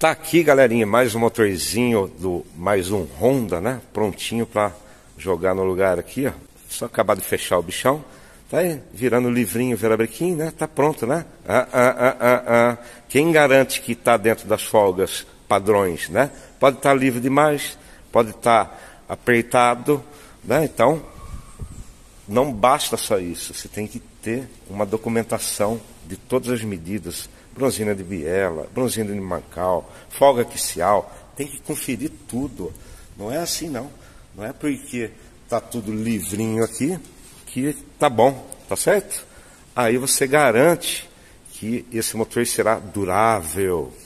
Tá aqui, galerinha, mais um motorzinho do mais um Honda, né? Prontinho para jogar no lugar aqui, ó. Só acabar de fechar o bichão. Tá aí, virando o livrinho, verabrequim, né? Tá pronto, né? Quem garante que tá dentro das folgas padrões, né? Pode estar livre demais, pode estar apertado, né? Então, não basta só isso. Você tem que ter uma documentação de todas as medidas. Bronzina de biela, bronzina de mancal, folga axial, tem que conferir tudo. Não é assim não. Não é porque tá tudo livrinho aqui que tá bom, tá certo? Aí você garante que esse motor será durável.